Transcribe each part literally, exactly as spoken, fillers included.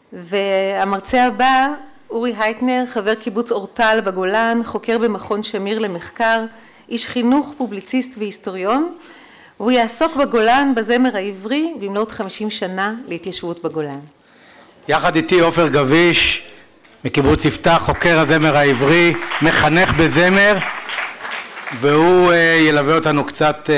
והמרצה הבא, אורי הייטנר, חבר קיבוץ אורטל בגולן, חוקר במכון שמיר למחקר, איש חינוך, פובליציסט והיסטוריון, והוא יעסוק בגולן בזמר העברי במלאת חמישים שנה להתיישבות בגולן. יחד איתי עופר גביש מקיבוץ יפתח, חוקר הזמר העברי, מחנך בזמר, והוא ילווה אותנו קצת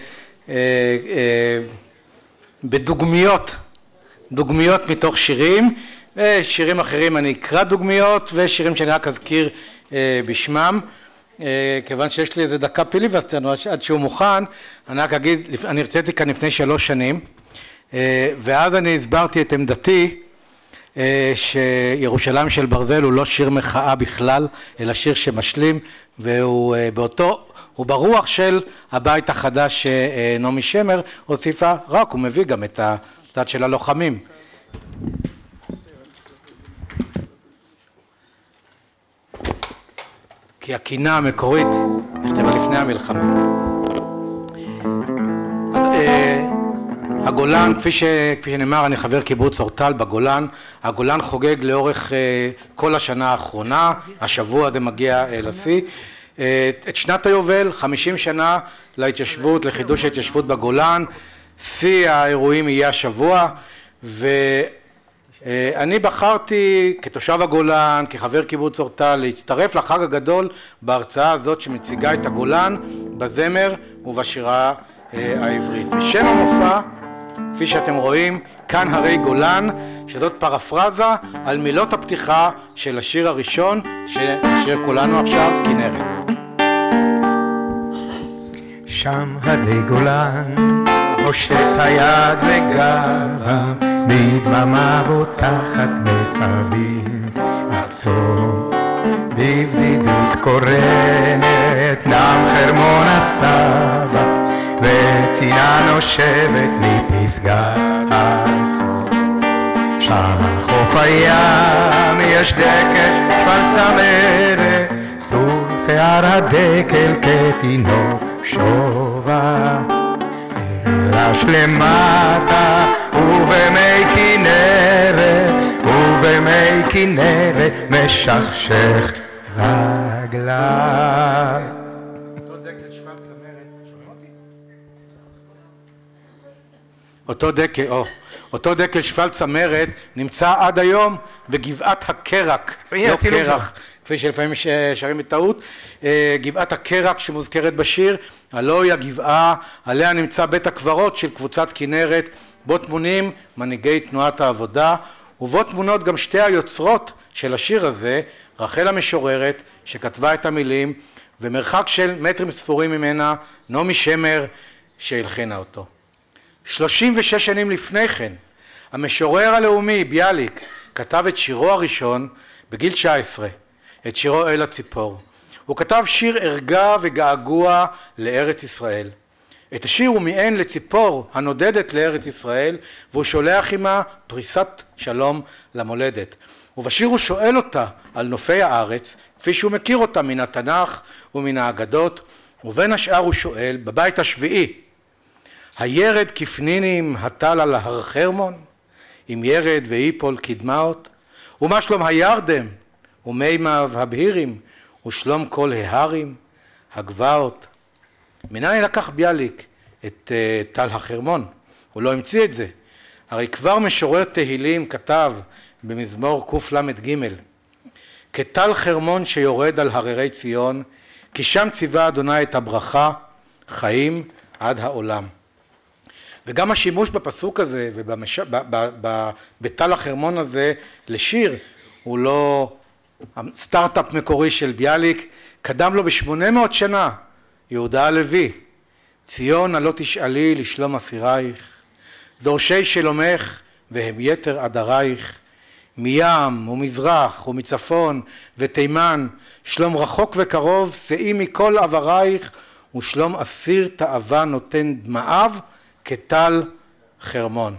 בדוגמיות, דוגמיות מתוך שירים, ושירים אחרים אני אקרא דוגמיות, ושירים שאני רק אזכיר בשמם. כיוון שיש לי איזה דקה פיליבסטר עד שהוא מוכן, אני רק אגיד, אני הרציתי כאן לפני שלוש שנים, ואז אני הסברתי את עמדתי, שירושלים של ברזל הוא לא שיר מחאה בכלל, אלא שיר שמשלים, והוא באותו, הוא ברוח של הבית החדש שנעמי שמר הוסיפה, רק הוא מביא גם את הצד של הלוחמים. כי הקינה המקורית נכתבה לפני המלחמה. הגולן, כפי ש, כפי שנאמר, אני חבר קיבוץ אורטל בגולן. הגולן חוגג לאורך כל השנה האחרונה, השבוע זה מגיע לשיא, את שנת היובל, חמישים שנה להתיישבות, לחידוש ההתיישבות בגולן. שיא האירועים יהיה השבוע, ואני בחרתי כתושב הגולן, כחבר קיבוץ אורטל, להצטרף לחג הגדול בהרצאה הזאת שמציגה את הגולן בזמר ובשירה העברית. ושם המופע, כפי שאתם רואים, כאן הרי גולן, שזאת פרפרזה על מילות הפתיחה של השיר הראשון ששיר כולנו עכשיו, כנרת. שם הרי גולן, הושט היד וגרה, בדממה בוטחת מצבים, עצור בבדידות קורנת, נם חרמון הסבא, וצינה נושבת מפסגת הזכור. שם על חוף הים יש דקל שפל צמרת, סור שיער הדקל כתינוק שובה. גלש למטה ובמי כנרת, ובמי כנרת משכשך רגליו. אותו דקל, או, אותו דקל שפל צמרת נמצא עד היום בגבעת הקרק, לא קרח, כפי שלפעמים שרים בטעות, גבעת הקרק שמוזכרת בשיר, הלא היא הגבעה, עליה נמצא בית הקברות של קבוצת כנרת, בו טמונים מנהיגי תנועת העבודה, ובו תמונות גם שתי היוצרות של השיר הזה, רחל המשוררת שכתבה את המילים, ומרחק של מטרים ספורים ממנה, נעמי שמר שהלחינה אותו. שלושים ושש שנים לפני כן, המשורר הלאומי ביאליק כתב את שירו הראשון בגיל תשע עשרה, את שירו אל הציפור. הוא כתב שיר ערגה וגעגוע לארץ ישראל. את השיר הוא מיען לציפור הנודדת לארץ ישראל, והוא שולח עמה פריסת שלום למולדת. ובשיר הוא שואל אותה על נופי הארץ, כפי שהוא מכיר אותה מן התנ"ך ומן האגדות, ובין השאר הוא שואל, בבית השביעי, הירד כפנינים הטל על הר חרמון, אם ירד ואיפול כדמעות, ומה שלום הירדם, ומימיו הבהירים, ושלום כל ההרים, הגבעות. מנין לקח ביאליק את uh, טל החרמון? הוא לא המציא את זה. הרי כבר משורר תהילים כתב במזמור קל"ג, כטל חרמון שיורד על הררי ציון, כי שם ציווה אדוני את הברכה, חיים עד העולם. וגם השימוש בפסוק הזה ובטל החרמון הזה לשיר הוא לא סטארט-אפ מקורי של ביאליק, קדם לו בשמונה מאות שנה יהודה הלוי, ציון הלא תשאלי לשלום אסירייך, דורשי שלומך והם יתר עדרייך, מים ומזרח ומצפון ותימן, שלום רחוק וקרוב שאי מכל עברייך, ושלום אסיר תאווה נותן דמעיו כטל חרמון.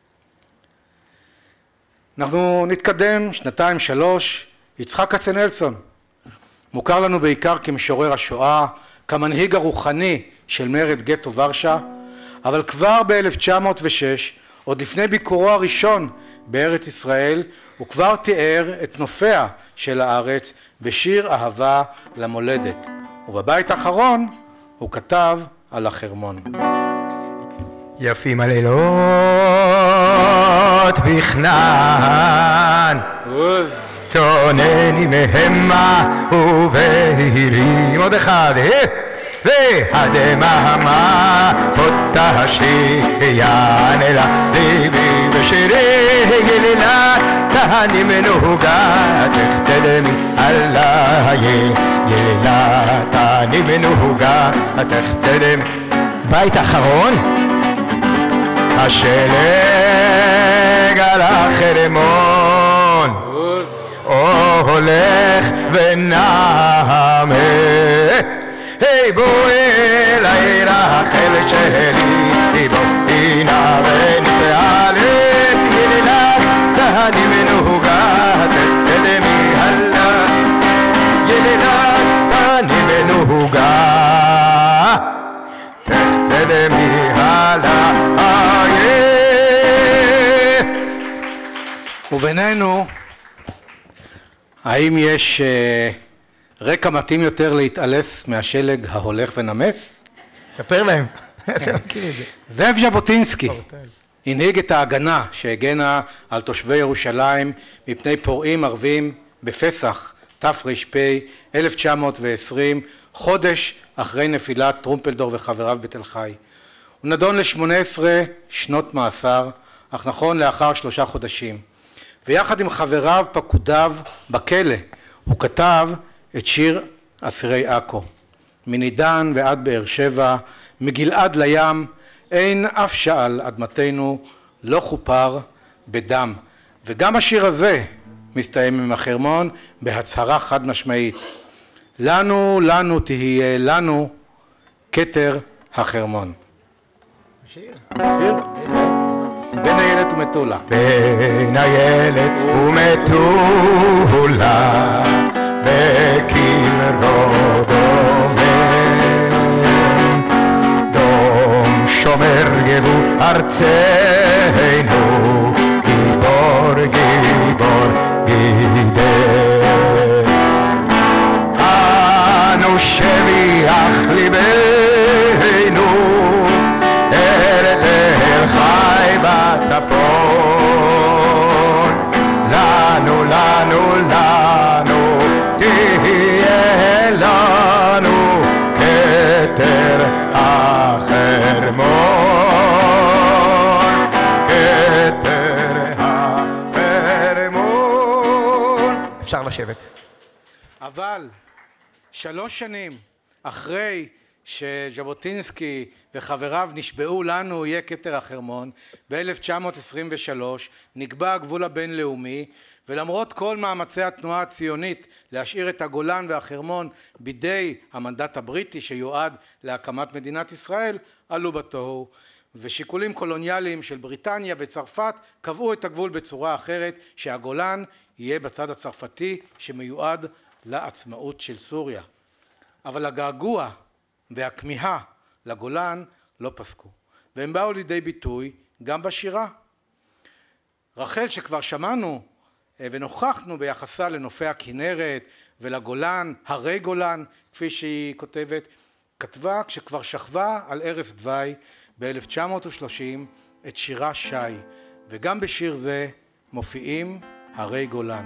אנחנו נתקדם שנתיים שלוש. יצחק כצנלסון מוכר לנו בעיקר כמשורר השואה, כמנהיג הרוחני של מרד גטו ורשה, אבל כבר ב-אלף תשע מאות ושש, עוד לפני ביקורו הראשון בארץ ישראל, וכבר תיאר את נופיה של הארץ בשיר אהבה למולדת. ובבית האחרון הוא כתב על החרמון. יפים הלילות בכנען, צונני מהמה ובהירים. עוד אחד, והדממה אותה שיען אל ליבי בשירי ילילה, תהני מנהוגה תחתדמי עלה ילילה, תהני מנהוגה תחתדמי. בית אחרון, השלג על החרמון הולך ונעמה, היי בוא אל העיר החלת שלי, בוא הנה ונתעלף ילילה, תהני מנהוגה תחתדמי הלאה ילילה, תהני מנהוגה תחתדמי הלאה. ובינינו, האם יש רקע מתאים יותר להתעלס מהשלג ההולך ונמס? תספר להם, אתה מכיר את זה. זאב ז'בוטינסקי הנהיג את ההגנה שהגנה על תושבי ירושלים מפני פורעים ערבים בפסח תר"פ אלף תשע מאות ועשרים, חודש אחרי נפילת טרומפלדור וחבריו בתל חי. הוא נדון ל-שמונה עשרה שנות מאסר, אך נכון לאחר שלושה חודשים. ויחד עם חבריו פקודיו בכלא הוא כתב את שיר אסירי עכו. מנידן ועד באר שבע, מגלעד לים, אין אף שעל אדמתנו לא חופר בדם. וגם השיר הזה מסתיים עם החרמון בהצהרה חד משמעית. לנו, לנו תהיה לנו כתר החרמון. שיר. שיר? בין הילד ומטולה. בין הילד ומטולה בקברו דומם, דום שומר גבו ארצנו, גיבור גיבור גידר. אנו שביח ליבנו אל תל חי בצפון, לנו לנו לנו תהיה לנו כתר החרמון, כתר החרמון. אפשר לשבת. אבל שלוש שנים אחרי שז'בוטינסקי וחבריו נשבעו לנו יהיה כתר החרמון, ב-אלף תשע מאות עשרים ושלוש נקבע הגבול הבינלאומי, ולמרות כל מאמצי התנועה הציונית להשאיר את הגולן והחרמון בידי המנדט הבריטי שיועד להקמת מדינת ישראל, עלו בתוהו, ושיקולים קולוניאליים של בריטניה וצרפת קבעו את הגבול בצורה אחרת, שהגולן יהיה בצד הצרפתי שמיועד לעצמאות של סוריה. אבל הגעגוע והכמיהה לגולן לא פסקו, והם באו לידי ביטוי גם בשירה. רחל, שכבר שמענו ונוכחנו ביחסה לנופי הכנרת ולגולן, הרי גולן, כפי שהיא כותבת, כתבה כשכבר שכבה על ערש דווי ב-אלף תשע מאות ושלושים את שירה שי, וגם בשיר זה מופיעים הרי גולן.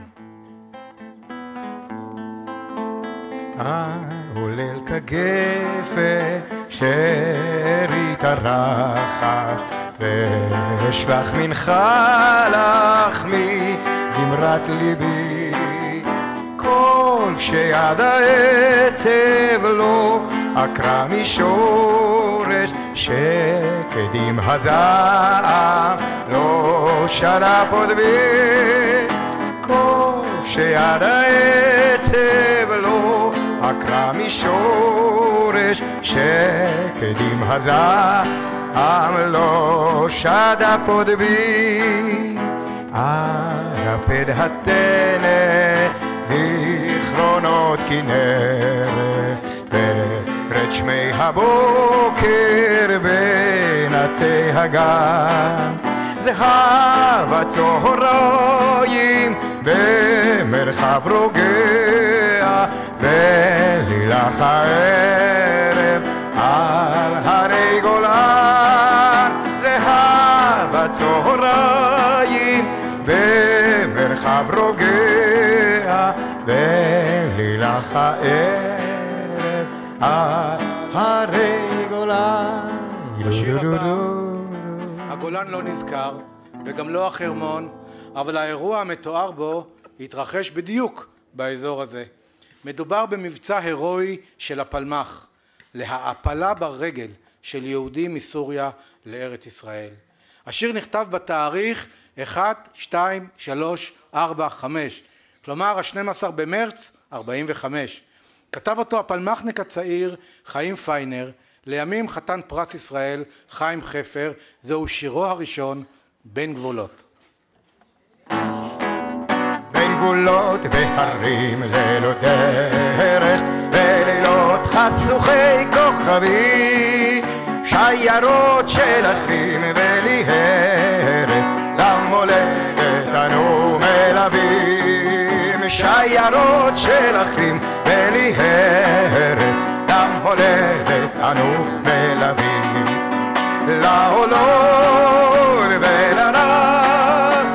העולל כגפן שארית הרחש, ואשלח מנחה לך מזמרת ליבי, כל שיד העצב לא עקרה משורש, שקדים הזעם לא שרף עוד בי, כל שיד העצב לא עקרה משורש, שקדים הזעם לא שדף עוד בי. ערפד התנא זיכרונות כנרת, ורד שמי הבוקר בין עצי הגן, זהב הצהריים במרחב רוגע ולילך הערב על הרי גולן. זהב הצהריים במרחב רוגע ולילך הערב על הרי גולן. בשיר הבא הגולן לא נזכר וגם לא החרמון, אבל האירוע המתואר בו התרחש בדיוק באזור הזה. מדובר במבצע הירואי של הפלמ"ח להעפלה ברגל של יהודים מסוריה לארץ ישראל. השיר נכתב בתאריך אחת, שתיים, שלוש, ארבע, חמש, כלומר ה-שנים עשר במרץ ארבעים וחמש. כתב אותו הפלמ"חניק הצעיר חיים פיינר, לימים חתן פרס ישראל חיים חפר. זהו שירו הראשון, בין גבולות. בין גבולות בהרים ללא דרך ולילות חשוכי כוכבי, שיירות של אחים בלי הרף למולדת אנו מלווים. שיירות של אחים בלי הרף למולדת אנו מלווים. לעולון ולרב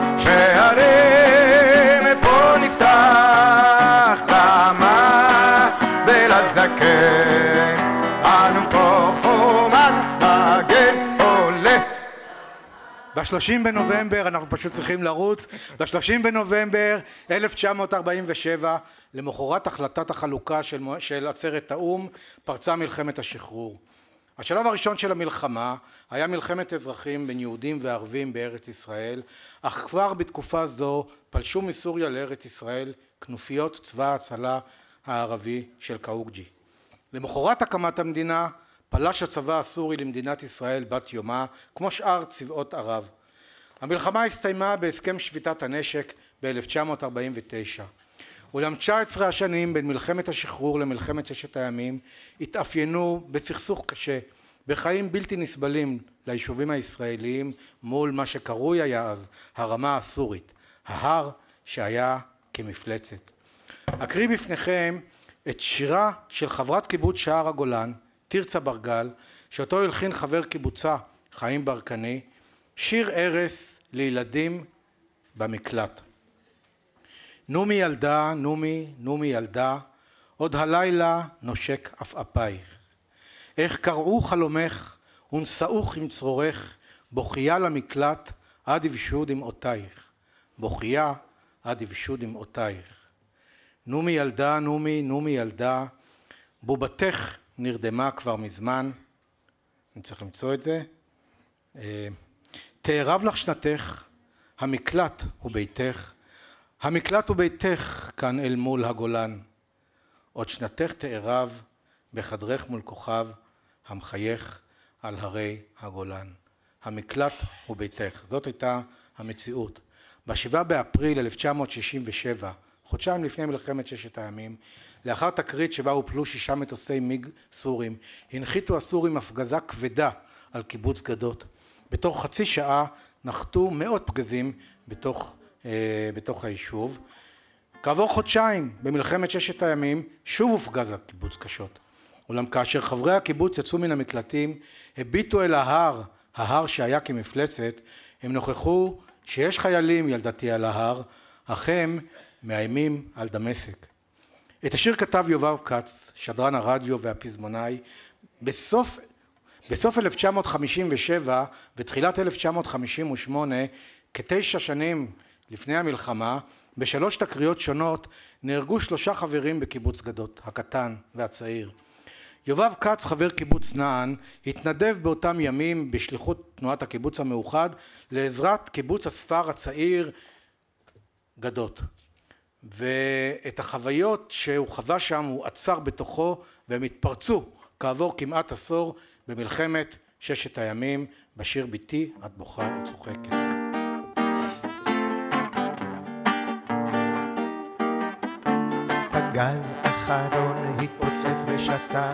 שערים פה נפתח, למה ולזקן אנו פה חומת מגן עולה. ב-שלושים בנובמבר, אנחנו פשוט צריכים לרוץ, ב-שלושים בנובמבר אלף תשע מאות ארבעים ושבע, למחרת החלטת החלוקה של, של עצרת האו"ם, פרצה מלחמת השחרור. השלב הראשון של המלחמה היה מלחמת אזרחים בין יהודים וערבים בארץ ישראל, אך כבר בתקופה זו פלשו מסוריה לארץ ישראל כנופיות צבא ההצלה הערבי של קאוקג'י. למחרת הקמת המדינה פלש הצבא הסורי למדינת ישראל בת יומה כמו שאר צבאות ערב. המלחמה הסתיימה בהסכם שביתת הנשק ב-אלף תשע מאות ארבעים ותשע. אולם תשע עשרה השנים בין מלחמת השחרור למלחמת ששת הימים התאפיינו בסכסוך קשה, בחיים בלתי נסבלים ליישובים הישראליים מול מה שקרוי היה אז הרמה הסורית, ההר שהיה כמפלצת. אקריא בפניכם את שירה של חברת קיבוץ שער הגולן, תרצה ברגל, שאותו הלחין חבר קיבוצה חיים ברקני, שיר ערש לילדים במקלט. נומי ילדה, נומי, נומי ילדה, עוד הלילה נושק עפעפייך. איך קראו חלומך ונשאוך עם צרורך, בוכייה למקלט עד יבשו דמעותייך. בוכייה עד יבשו דמעותייך. נומי ילדה, נומי, נומי ילדה, בובתך נרדמה כבר מזמן. אני צריך למצוא את זה. תערב לך שנתך, המקלט הוא ביתך, המקלט הוא ביתך כאן אל מול הגולן. עוד שנתך תערב בחדרך מול כוכב, המחייך על הרי הגולן. המקלט הוא ביתך. זאת הייתה המציאות. בשבעה באפריל אלף תשע מאות שישים ושבע, חודשיים לפני מלחמת ששת הימים, לאחר תקרית שבה הופלו שישה מטוסי מיג סורים, הנחיתו הסורים הפגזה כבדה על קיבוץ גדות. בתוך חצי שעה נחתו מאות פגזים בתוך, אה, בתוך היישוב. כעבור חודשיים במלחמת ששת הימים שוב הופגז הקיבוץ קשות. אולם כאשר חברי הקיבוץ יצאו מן המקלטים, הביטו אל ההר, ההר שהיה כמפלצת, הם נוכחו שיש חיילים ילדתי על ההר, אך הם מאיימים על דמשק. את השיר כתב יובב כץ, שדרן הרדיו והפזמונאי, בסוף, בסוף אלף תשע מאות חמישים ושבע ותחילת אלף תשע מאות חמישים ושמונה, כתשע שנים לפני המלחמה, בשלוש תקריות שונות נהרגו שלושה חברים בקיבוץ גדות, הקטן והצעיר. יובב כץ, חבר קיבוץ נען, התנדב באותם ימים בשליחות תנועת הקיבוץ המאוחד לעזרת קיבוץ הספר הצעיר גדות. ואת החוויות שהוא חווה שם הוא עצר בתוכו והם התפרצו כעבור כמעט עשור במלחמת ששת הימים בשיר ביתי את בוכה וצוחקת. פגז אחרון התפוצץ ושתה,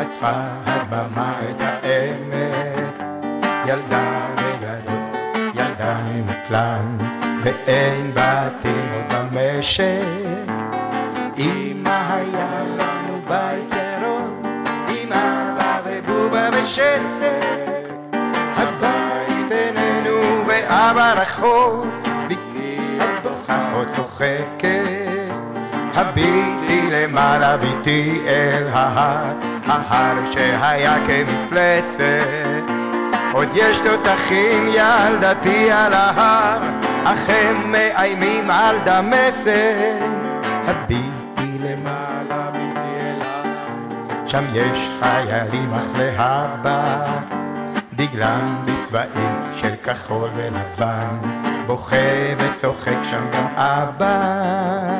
עטפה הדממה את האמת, ילדה בגדות, ילדה ידיים מכלן, ואין בתים עוד במשק. אמא היה לנו בית ירון, עם אבא ובובה ושפק. הבית איננו ואבא רחוק, ביתי הבוכה עוד צוחקת. הביטי למעלה, ביטי אל ההר, ההר שהיה כמפלצת. עוד יש תותחים ילדתי על ההר, אך הם מאיימים על דמשק. הביטי למעלה, ביטי אל ההר, שם יש חיילים אך להרבה, דגלם בצבעים של כחול ולבן, בוכה וצוחק שם גם אבא.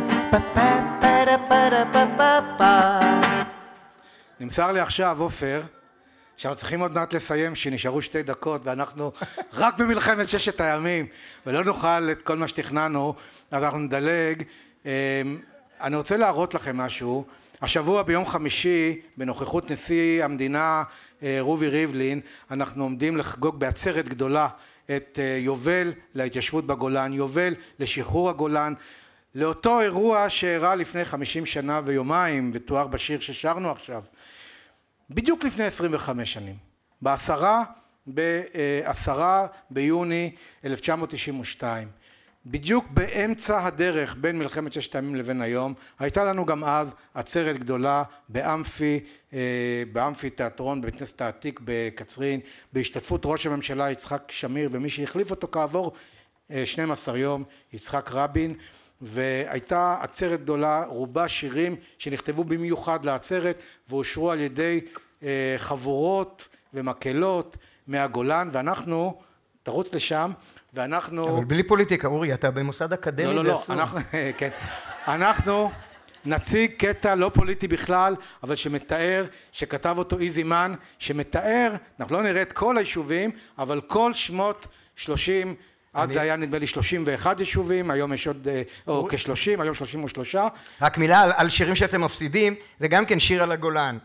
נמסר לי עכשיו, עופר, שאנחנו צריכים עוד מעט לסיים, שנשארו שתי דקות ואנחנו רק במלחמת ששת הימים ולא נוכל את כל מה שתכננו, אז אנחנו נדלג. אני רוצה להראות לכם משהו. השבוע ביום חמישי, בנוכחות נשיא המדינה רובי ריבלין, אנחנו עומדים לחגוג בעצרת גדולה את יובל להתיישבות בגולן, יובל לשחרור הגולן, לאותו אירוע שאירע לפני חמישים שנה ויומיים ותואר בשיר ששרנו עכשיו, בדיוק לפני עשרים וחמש שנים, בעשרה, בעשרה ביוני אלף תשע מאות תשעים ושתיים, בדיוק באמצע הדרך בין מלחמת ששת הימים לבין היום, הייתה לנו גם אז עצרת גדולה באמפי, באמפי תיאטרון בבית כנסת העתיק בקצרין, בהשתתפות ראש הממשלה יצחק שמיר ומי שהחליף אותו כעבור שנים עשר יום, יצחק רבין, והייתה עצרת גדולה, רובה שירים שנכתבו במיוחד לעצרת ואושרו על ידי חבורות ומקהלות מהגולן, ואנחנו, תרוץ לשם, ואנחנו... אבל בלי פוליטיקה, אורי, אתה במוסד אקדמי. לא, לא, לא, אנחנו, כן, אנחנו נציג קטע לא פוליטי בכלל, אבל שמתאר, שכתב אותו איזי מן, שמתאר, אנחנו לא נראה את כל היישובים, אבל כל שמות שלושים, אז זה היה נדמה לי שלושים ואחד יישובים, היום יש עוד, או כ-שלושים, היום שלושים ושלוש. רק מילה על, על שירים שאתם מפסידים, זה גם כן שיר על הגולן.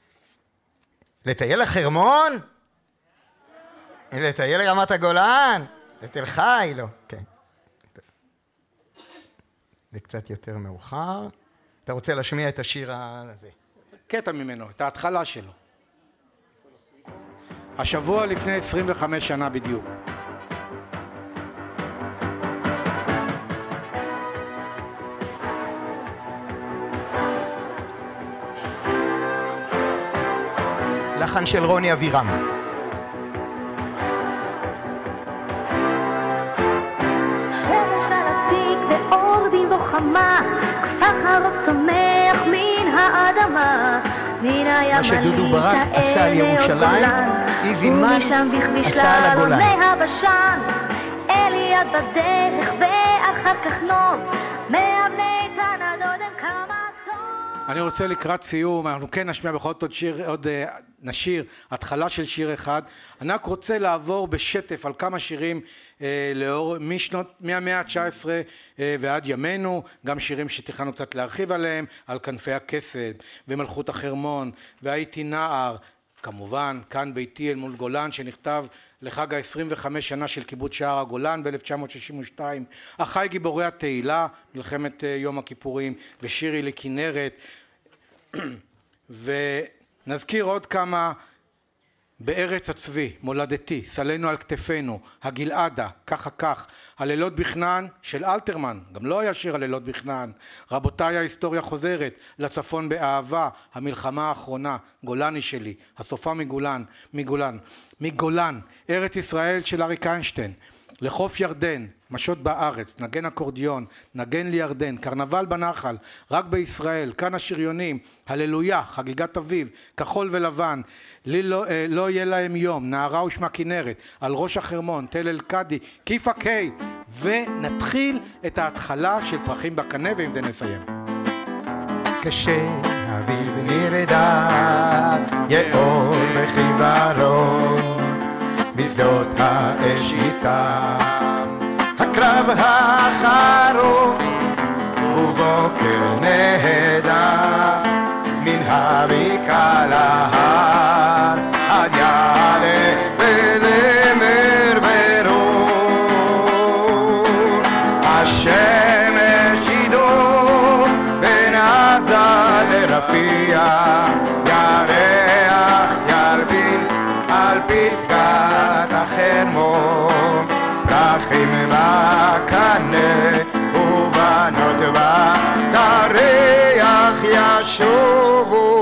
לטייל לחרמון? לטייל לרמת הגולן? לתל חי? לא, כן. זה קצת יותר מאוחר. אתה רוצה להשמיע את השיר הזה? קטע ממנו, את ההתחלה שלו. השבוע לפני עשרים וחמש שנה בדיוק. לחן של רוני אבירם. שמש על עתיק ואור דין וחמה, כפר צומח מן האדמה, מן הים מה שדודו ברק עשה על ירושלים, איזי מן עשה על הגולן. מהבשן, אליעד בדרך ואחר כך נוב, מאבני תנדוד הם כמה טוב. אני רוצה לקראת סיום, אנחנו כן נשמיע בכל זאת עוד שיר, עוד נשיר, התחלה של שיר אחד. אני רק רוצה לעבור בשטף על כמה שירים אה, לאור, משנות, מהמאה ה-תשע עשרה אה, ועד ימינו, גם שירים שתכננו קצת להרחיב עליהם, על כנפי הכסד ומלכות החרמון והייתי נער, כמובן כאן ביתי אל מול גולן שנכתב לחג ה-עשרים וחמש שנה של קיבוץ שער הגולן ב-אלף תשע מאות שישים ושתיים, אחי גיבורי התהילה, מלחמת אה, יום הכיפורים, ושירי לכנרת, ונזכיר עוד כמה, בארץ הצבי, מולדתי, סלנו על כתפינו, הגלעדה, ככה כך, הלילות בכנען של אלתרמן, גם לא היה שיר הלילות בכנען, רבותיי ההיסטוריה חוזרת, לצפון באהבה, המלחמה האחרונה, גולני שלי, הסופה מגולן, מגולן, מגולן, ארץ ישראל של אריק איינשטיין, לחוף ירדן, משות בארץ, נגן אקורדיון, נגן לירדן, קרנבל בנחל, רק בישראל, כאן השריונים, הללויה, חגיגת אביב, כחול ולבן, לי לא, אה, לא יהיה להם יום, נערה ושמה כנרת, על ראש החרמון, תל אל קדי, כיפה קיי, ונתחיל את ההתחלה של פרחים בקנה ועם זה נסיים. כשאביב נרדה, יאור בחיוורון, בשדות האש איתם, הקרב האחרון, ובוקר נהדר, מן הבקעה להר, עד יעלה בזמר ברון, השמש ידור בין עזה לרפיח, ירח ילבין על פסגת החרמון, פרחים בקנה ובנות בצריח ישובו